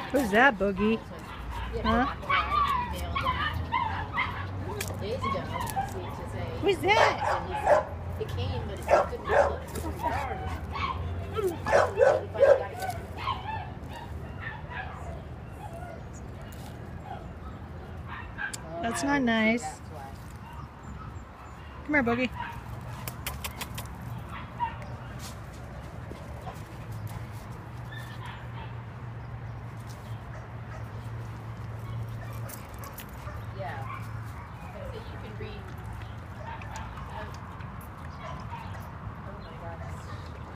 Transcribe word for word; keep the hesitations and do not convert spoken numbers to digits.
Who's that, Boogie? Huh? Who's that? It came, but it couldn't build it. That's not nice. Come here, Boogie.